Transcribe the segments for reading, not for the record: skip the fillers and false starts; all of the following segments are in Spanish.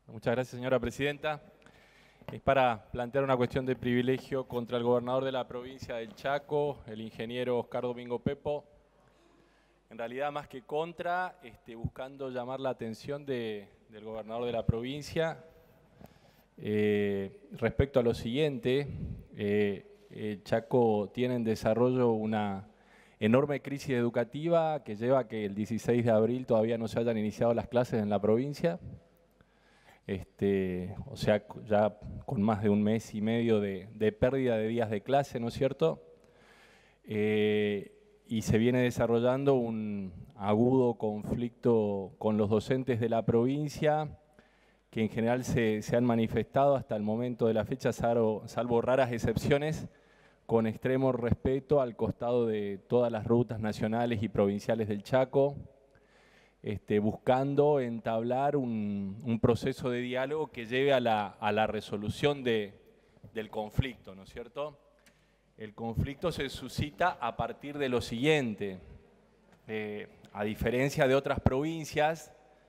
Muchas gracias, señora presidenta. Es para plantear una cuestión de privilegio contra el gobernador de la provincia del Chaco, el ingeniero Oscar Domingo Pepo. En realidad, más que contra, buscando llamar la atención del gobernador de la provincia respecto a lo siguiente. El Chaco tiene en desarrollo una enorme crisis educativa que lleva a que el 16 de abril todavía no se hayan iniciado las clases en la provincia. O sea, ya con más de un mes y medio de pérdida de días de clase, ¿no es cierto? Y se viene desarrollando un agudo conflicto con los docentes de la provincia, que en general se han manifestado hasta el momento de la fecha, salvo raras excepciones, con extremo respeto al costado de todas las rutas nacionales y provinciales del Chaco, buscando entablar un proceso de diálogo que lleve a la resolución del conflicto, ¿no es cierto? El conflicto se suscita a partir de lo siguiente. A diferencia de otras provincias,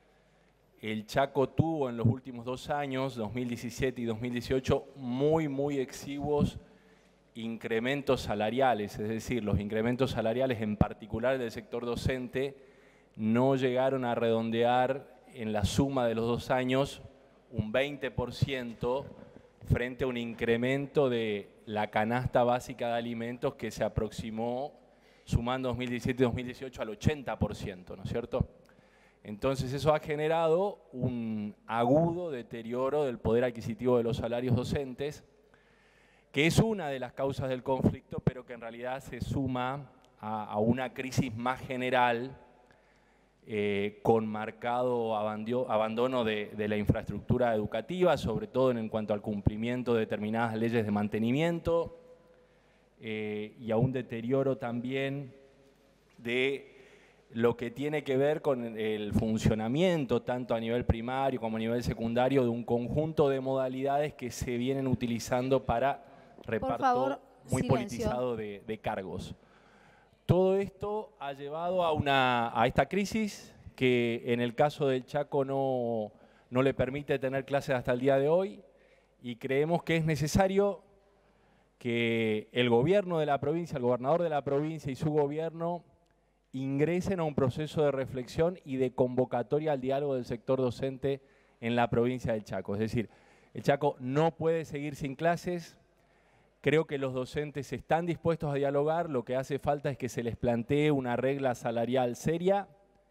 el Chaco tuvo en los últimos 2 años, 2017 y 2018, muy exiguos incrementos salariales, es decir, los incrementos salariales en particular del sector docente no llegaron a redondear en la suma de los 2 años un 20% frente a un incremento de la canasta básica de alimentos que se aproximó, sumando 2017 y 2018, al 80%, ¿no es cierto? Entonces eso ha generado un agudo deterioro del poder adquisitivo de los salarios docentes, que es una de las causas del conflicto, pero que en realidad se suma a una crisis más general, con marcado abandono de la infraestructura educativa, sobre todo en cuanto al cumplimiento de determinadas leyes de mantenimiento, y a un deterioro también de lo que tiene que ver con el funcionamiento, tanto a nivel primario como a nivel secundario, de un conjunto de modalidades que se vienen utilizando para reparto muy politizado de cargos. Todo esto ha llevado a esta crisis que en el caso del Chaco no le permite tener clases hasta el día de hoy, y creemos que es necesario que el gobierno de la provincia, el gobernador de la provincia y su gobierno ingresen a un proceso de reflexión y de convocatoria al diálogo del sector docente en la provincia del Chaco. Es decir, el Chaco no puede seguir sin clases. Creo que los docentes están dispuestos a dialogar, lo que hace falta es que se les plantee una regla salarial seria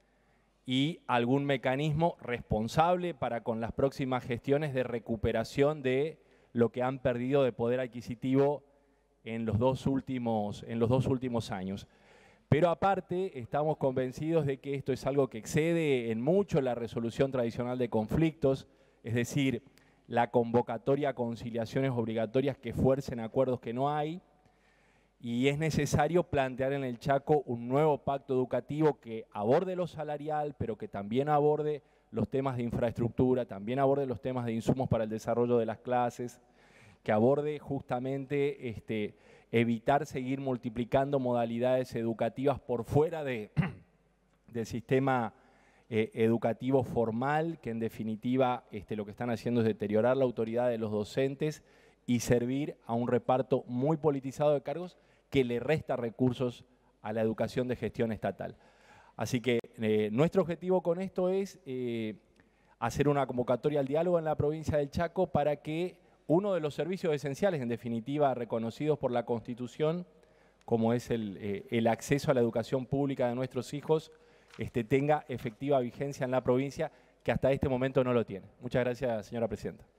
y algún mecanismo responsable para con las próximas gestiones de recuperación de lo que han perdido de poder adquisitivo en los dos últimos años. Pero aparte, estamos convencidos de que esto es algo que excede en mucho la resolución tradicional de conflictos, es decir, la convocatoria a conciliaciones obligatorias que fuercen acuerdos que no hay, y es necesario plantear en el Chaco un nuevo pacto educativo que aborde lo salarial, pero que también aborde los temas de infraestructura, también aborde los temas de insumos para el desarrollo de las clases, que aborde justamente evitar seguir multiplicando modalidades educativas por fuera del sistema educativo formal, que en definitiva lo que están haciendo es deteriorar la autoridad de los docentes y servir a un reparto muy politizado de cargos que le resta recursos a la educación de gestión estatal. Así que nuestro objetivo con esto es hacer una convocatoria al diálogo en la provincia del Chaco para que uno de los servicios esenciales, en definitiva reconocidos por la Constitución, como es el acceso a la educación pública de nuestros hijos, tenga efectiva vigencia en la provincia, que hasta este momento no lo tiene. Muchas gracias, señora presidenta.